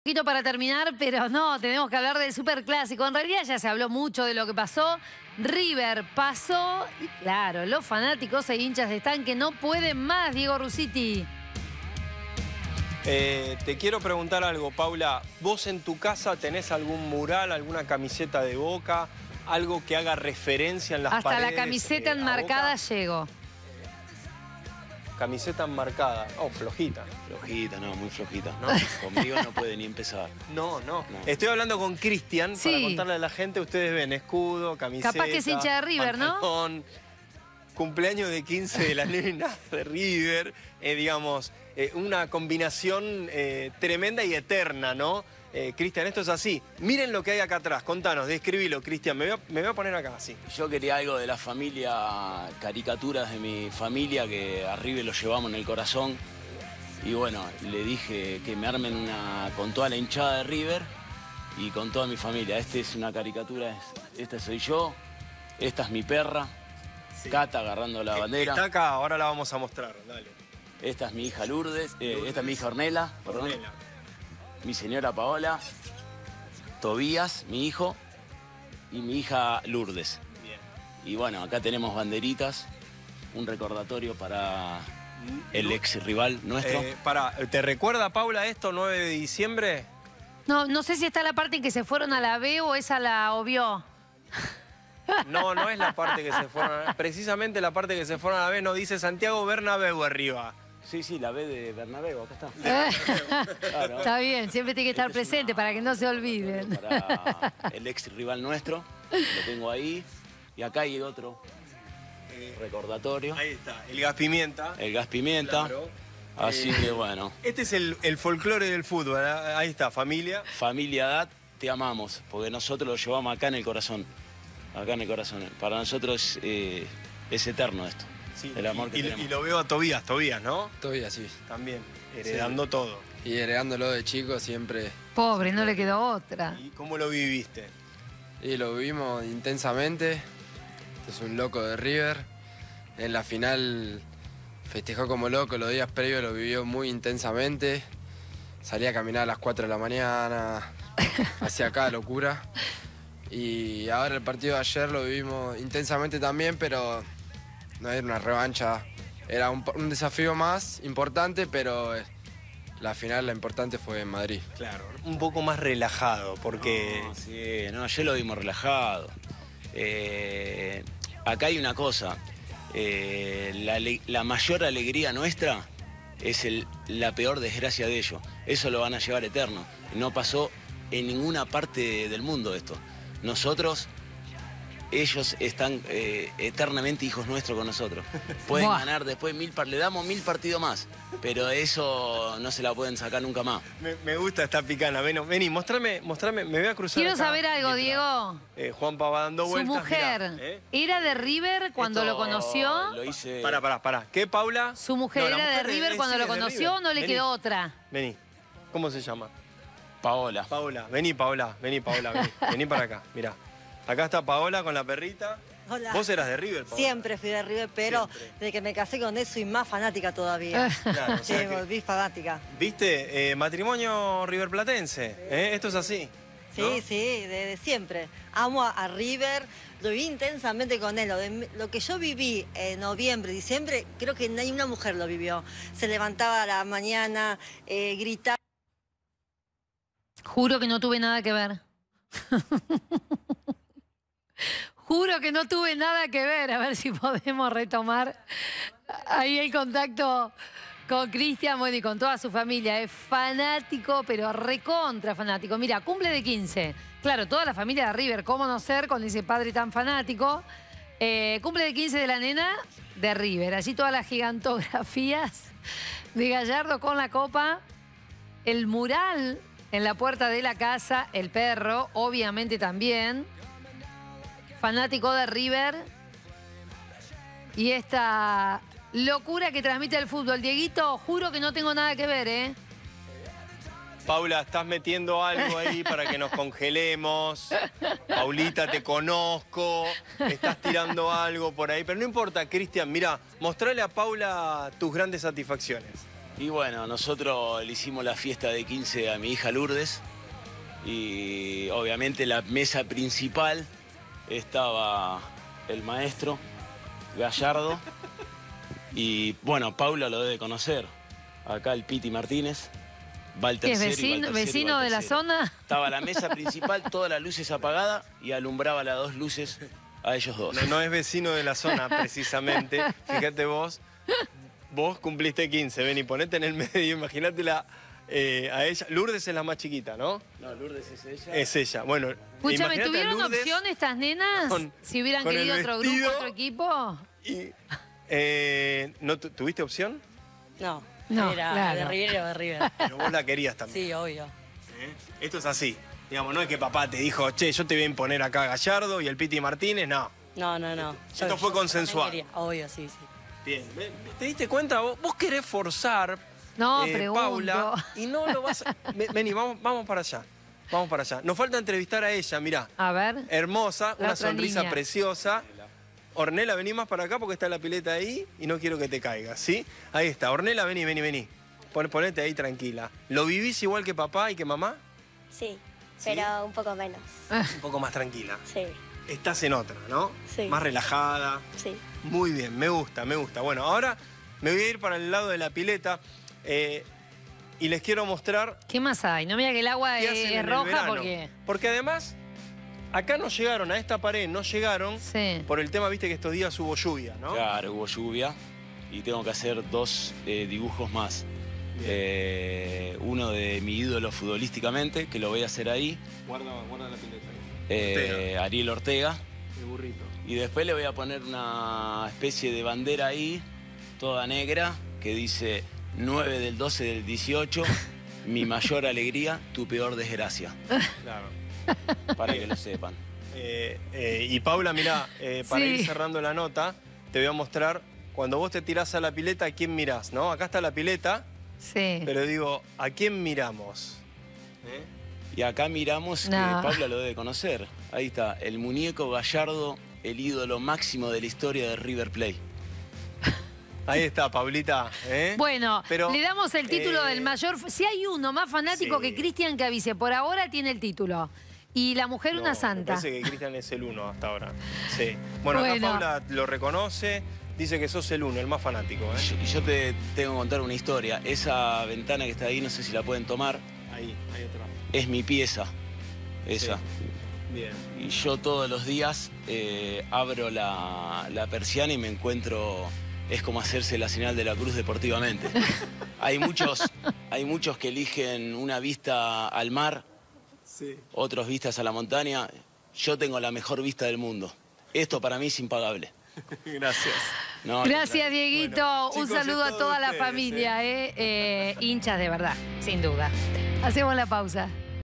Poquito para terminar, pero no, tenemos que hablar del superclásico. En realidad ya se habló mucho de lo que pasó. River pasó y claro, los fanáticos e hinchas están que no pueden más, Diego Rusiti. Te quiero preguntar algo, Paula. ¿Vos en tu casa tenés algún mural, alguna camiseta de Boca, algo que haga referencia en las paredes? Hasta la camiseta enmarcada llego. Camiseta enmarcada. Oh, flojita. Flojita, no, muy flojita. ¿No? Conmigo no puede ni empezar. No. Estoy hablando con Cristian para contarle a la gente. Ustedes ven escudo, camiseta, capaz que es hincha de River, pantalón, ¿no? Cumpleaños de 15 de la nena de River. Digamos, una combinación tremenda y eterna, ¿no? Cristian, esto es así. Miren lo que hay acá atrás. Contanos, describilo, Cristian. Me voy a poner acá, así. Yo quería algo de la familia, caricaturas de mi familia, que a River lo llevamos en el corazón. Y bueno, le dije que me armen una con toda la hinchada de River y con toda mi familia. Esta es una caricatura, esta soy yo, esta es mi perra, sí. Cata agarrando la bandera. Está acá, ahora la vamos a mostrar, dale. Esta es mi hija Lourdes, esta es mi hija Ornella, perdón. Mi señora Paola, Tobías, mi hijo, y mi hija Lourdes. Bien. Y bueno, acá tenemos banderitas, un recordatorio para el ex rival nuestro. ¿Te recuerda, Paula, esto, 9 de diciembre? No sé si está la parte en que se fueron a la B o esa la obvió. No es la parte que se fueron a la B. Precisamente la parte que se fueron a la B no dice Santiago Bernabéu arriba. Sí, la B de Bernabéu, acá está. Claro. Está bien, siempre tiene que estar presente para que no se olviden. Para el ex rival nuestro, lo tengo ahí. Y acá hay otro recordatorio. Ahí está, el gas pimienta. El gas pimienta. Claro. Así que bueno. Este es el folclore del fútbol, ahí está, familia. Familia DAT, te amamos, porque nosotros lo llevamos acá en el corazón. Acá en el corazón. Para nosotros es eterno esto. Sí, el amor que tenemos. Y lo veo a Tobías, ¿no? Tobías, sí. También, heredando todo. Y heredándolo de chico siempre. Pobre, no le quedó otra. ¿Y cómo lo viviste? Y lo vivimos intensamente. Este es un loco de River. En la final festejó como loco, los días previos lo vivió muy intensamente. Salía a caminar a las 4 de la mañana, hacía cada locura. Y ahora el partido de ayer lo vivimos intensamente también, pero no era una revancha, era un desafío más importante, pero la final, la importante fue en Madrid. Claro, un poco más relajado, porque... Ayer lo vimos relajado. Acá hay una cosa, la mayor alegría nuestra es la peor desgracia de ellos. Eso lo van a llevar eterno. No pasó en ninguna parte del mundo esto. Nosotros... Ellos están eternamente hijos nuestros con nosotros. Pueden ganar después le damos 1000 partidos más, pero eso no se la pueden sacar nunca más. Me gusta esta picana. Vení, mostrame, me voy a cruzar. Quiero saber algo, Diego. Juanpa va dando vueltas. Su mujer, ¿era de River cuando lo conoció? Lo hice... Pará. ¿Qué, Paula? ¿Su mujer era de River cuando lo conoció o no le quedó otra? Vení. ¿Cómo se llama? Paola. Vení, Paola. Vení para acá, mirá. Acá está Paola con la perrita. Hola. ¿Vos eras de River, Paola? Siempre fui de River, pero desde que me casé con él soy más fanática todavía. Claro, sí, volví fanática. ¿Viste? Matrimonio riverplatense. Esto es así. Sí, ¿no? sí, desde siempre. Amo a River, lo viví intensamente con él. Lo que yo viví en noviembre, diciembre, creo que ni una mujer lo vivió. Se levantaba a la mañana, gritaba. Juro que no tuve nada que ver. Juro que no tuve nada que ver. A ver si podemos retomar ahí el contacto con Cristian, bueno, y con toda su familia. Es fanático, pero recontra fanático. Mira, cumple de 15. Claro, toda la familia de River, ¿cómo no ser con ese padre tan fanático? Cumple de 15 de la nena de River. Allí todas las gigantografías de Gallardo con la copa. El mural en la puerta de la casa, el perro, obviamente también. Fanático de River. Y esta locura que transmite el fútbol. Dieguito, juro que no tengo nada que ver, ¿eh? Paula, estás metiendo algo ahí para que nos congelemos. Paulita, te conozco. Estás tirando algo por ahí. Pero no importa, Cristian, mira, mostrale a Paula tus grandes satisfacciones. Y bueno, nosotros le hicimos la fiesta de 15 a mi hija Lourdes. Y obviamente la mesa principal estaba el maestro Gallardo. Y bueno, Paula lo debe conocer. Acá el Piti Martínez. Va el ¿Qué es tercero y va el tercero y va el vecino de la tercero. zona? Estaba la mesa principal, todas las luces apagadas y alumbraba las 2 luces a ellos dos. No, no es vecino de la zona, precisamente. Fíjate vos cumpliste 15, ven y ponete en el medio, imagínatela a ella. Lourdes es la más chiquita, ¿no? No, Lourdes es ella. Es ella. Bueno, Escúchame, imagínate a ¿tuvieron Lourdes opción estas nenas? con- Si hubieran con el querido otro grupo, vestido. otro equipo. ¿No tuviste opción? No, No, era claro. de River o de River. Pero vos la querías también. Sí, obvio. Esto es así. Digamos, no es que papá te dijo, che, yo te voy a imponer acá a Gallardo y el Piti Martínez, no. No, no, no. Esto fue consensuado. también quería, obvio, sí, sí. Bien. ¿Te diste cuenta? Vos querés forzar, No, pregunto. Paula, y no lo vas a... Vení, vamos para allá. Vamos para allá. Nos falta entrevistar a ella, mirá. A ver. Hermosa, La una otra sonrisa niña. preciosa. Ornella, vení más para acá porque está la pileta ahí y no quiero que te caigas, ¿sí? Ahí está. Ornella, vení. Ponete ahí tranquila. ¿Lo vivís igual que papá y que mamá? Sí, pero un poco menos. Un poco más tranquila. Sí, Estás en otra, ¿no? Sí. Más relajada. sí. Muy bien, me gusta. Bueno, ahora me voy a ir para el lado de la pileta y les quiero mostrar ¿Qué más hay? No mira que el agua qué hacen es en el roja verano. porque... Porque además, acá no llegaron, a esta pared no llegaron Sí. por el tema, viste, que estos días hubo lluvia, ¿no? Claro, hubo lluvia y tengo que hacer 2 dibujos más. Uno de mi ídolo futbolísticamente, que lo voy a hacer ahí, Guarda la pileta. Ariel Ortega. El burrito. Y después le voy a poner una especie de bandera ahí, toda negra, que dice 9 del 12 del 18, mi mayor alegría, tu peor desgracia. Claro. Para que lo sepan. Y Paula, mirá, para Sí. ir cerrando la nota, te voy a mostrar, cuando vos te tirás a la pileta, ¿a quién mirás, no? Acá está la pileta, Sí. pero digo, ¿a quién miramos? Y acá miramos No. que Paula lo debe conocer. Ahí está, el muñeco Gallardo, el ídolo máximo de la historia de River Plate. Ahí está, Paulita. Bueno, Pero, le damos el título eh, del mayor... Si hay uno más fanático sí. que Cristian, que avise. Por ahora tiene el título. Y la mujer No, una me santa. parece que Cristian es el 1 hasta ahora. Sí. Bueno, acá Bueno. Paula lo reconoce, dice que sos el 1, el más fanático. Y yo te tengo que contar una historia. Esa ventana que está ahí, no sé si la pueden tomar, Ahí otra. es mi pieza. Esa. Sí. Bien. Y yo todos los días abro la persiana y me encuentro... Es como hacerse la señal de la cruz deportivamente. Hay muchos que eligen una vista al mar, Sí. otros vistas a la montaña. Yo tengo la mejor vista del mundo. Esto para mí es impagable. Gracias. No, Gracias, al Dieguito. Bueno, Un chicos, saludo es a todo toda la ustedes, familia, hinchas de verdad, sin duda. Hacemos la pausa.